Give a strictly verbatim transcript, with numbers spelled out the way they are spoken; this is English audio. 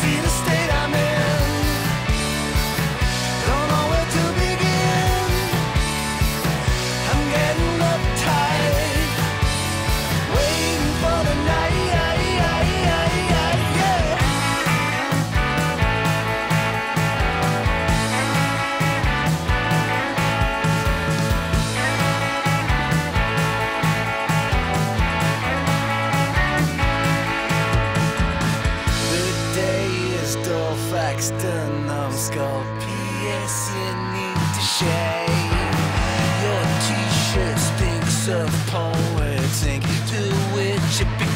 see the state I'm in. Don't know where to begin. I'm getting uptight, waiting for the night. The numbskull P S you need to shave. Your t-shirt stinks of poets ink, to which it begins.